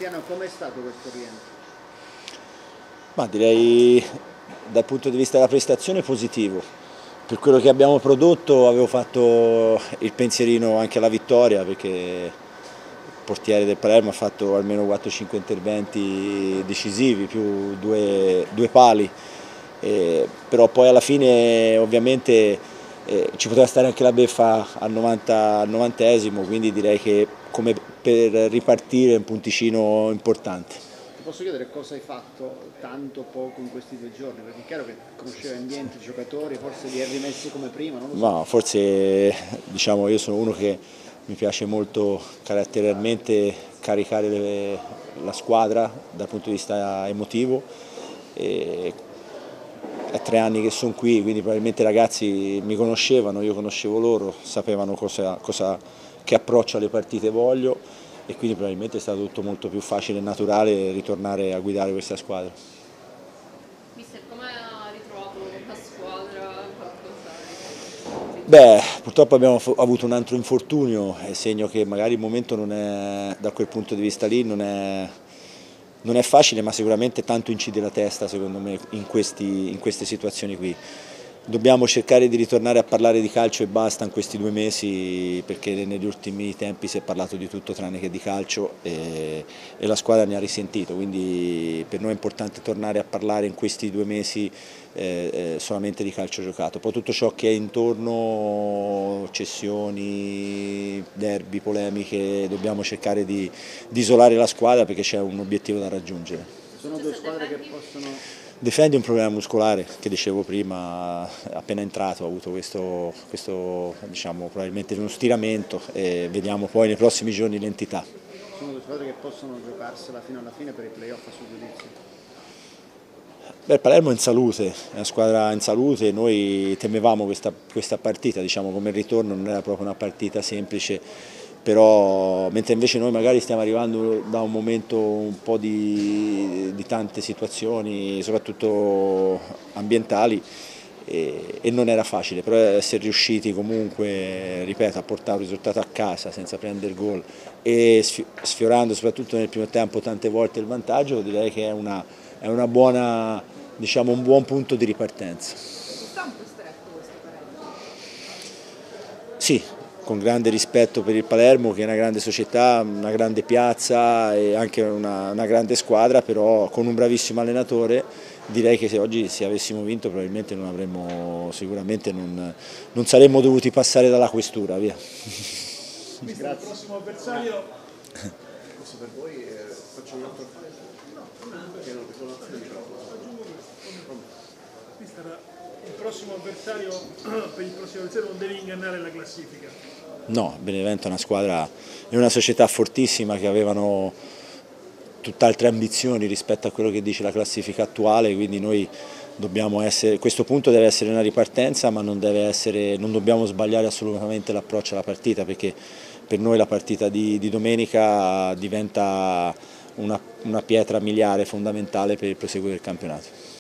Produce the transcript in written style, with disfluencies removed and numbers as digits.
Cristiano, com'è stato questo rientro? Ma direi dal punto di vista della prestazione positivo. Per quello che abbiamo prodotto avevo fatto il pensierino anche alla vittoria perché il portiere del Palermo ha fatto almeno 4-5 interventi decisivi più due pali. Però poi alla fine ovviamente ci poteva stare anche la beffa al 90esimo, quindi direi che come per ripartire è un punticino importante. Ti posso chiedere cosa hai fatto tanto poco in questi 2 giorni? Perché è chiaro che conoscevi ambiente, giocatori, forse li hai rimessi come prima, non lo so. Ma forse diciamo io sono uno che mi piace molto caratterialmente caricare la squadra dal punto di vista emotivo. E è 3 anni che sono qui, quindi probabilmente i ragazzi mi conoscevano, io conoscevo loro, sapevano che approccio alle partite voglio e quindi probabilmente è stato tutto molto più facile e naturale ritornare a guidare questa squadra. Mister, come ha ritrovato la squadra? Qualcosa di Beh, purtroppo abbiamo avuto un altro infortunio, è segno che magari il momento non è, da quel punto di vista lì non è facile, ma sicuramente tanto incide la testa secondo me in queste situazioni qui. Dobbiamo cercare di ritornare a parlare di calcio e basta in questi 2 mesi perché negli ultimi tempi si è parlato di tutto tranne che di calcio e la squadra ne ha risentito, quindi per noi è importante tornare a parlare in questi 2 mesi solamente di calcio giocato. Poi tutto ciò che è intorno, cessioni, derby, polemiche, dobbiamo cercare di isolare la squadra perché c'è un obiettivo da raggiungere. Sono due squadre che possono... Difendi un problema muscolare che dicevo prima, appena entrato ha avuto questo diciamo, probabilmente uno stiramento e vediamo poi nei prossimi giorni l'entità. Sono due squadre che possono giocarsela fino alla fine per i playoff a suo giudizio. Beh, il Palermo è in salute, è una squadra in salute, noi temevamo questa partita, diciamo come il ritorno non era proprio una partita semplice, però mentre invece noi magari stiamo arrivando da un momento un po' di tante situazioni, soprattutto ambientali, e non era facile, però essere riusciti comunque, ripeto, a portare un risultato a casa senza prendere gol e sfiorando soprattutto nel primo tempo tante volte il vantaggio, direi che è una buona, diciamo, un buon punto di ripartenza. Ci sta un po' stretto questo pareggio? Sì, con grande rispetto per il Palermo che è una grande società, una grande piazza e anche una grande squadra, però con un bravissimo allenatore direi che se oggi se avessimo vinto probabilmente non avremmo, sicuramente non saremmo dovuti passare dalla questura, via. Visto il prossimo avversario, forse per voi faccio un altro mister, il prossimo avversario per il prossimo avversario non devi ingannare la classifica. No, Benevento è una squadra, è una società fortissima che avevano tutt'altre ambizioni rispetto a quello che dice la classifica attuale, quindi noi dobbiamo essere, questo punto deve essere una ripartenza, ma non dobbiamo sbagliare assolutamente l'approccio alla partita, perché per noi la partita di domenica diventa una pietra miliare fondamentale per il proseguo del campionato.